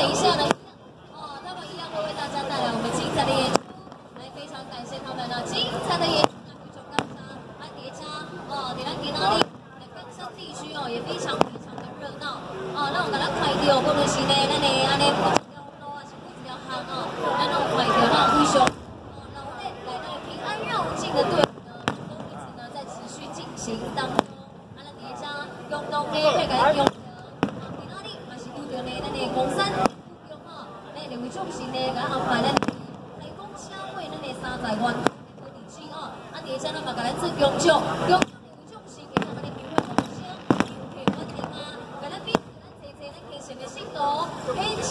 等一下呢，他们一样会为大家带来我们精彩的演出，来非常感谢他们的精彩的演出。叠加在咱今仔日在冈山地区也非常的热闹那我们来看到，不论是呢，咱的安尼不一条路啊，是不一条巷咱那种看到那非常然后呢，来到平安绕境的队伍呢，都一直呢在持续进行当中。咱叠加用到呢，再给咱用今仔日嘛是拄到呢，咱的冈山用咱的为重视呢，给咱安排咱太公车会咱的3在湾。叠加咱嘛，甲咱做强调，强调的有种是给咱们的评论风声，评论稳定啊，甲咱比咱坐咱形成的信徒，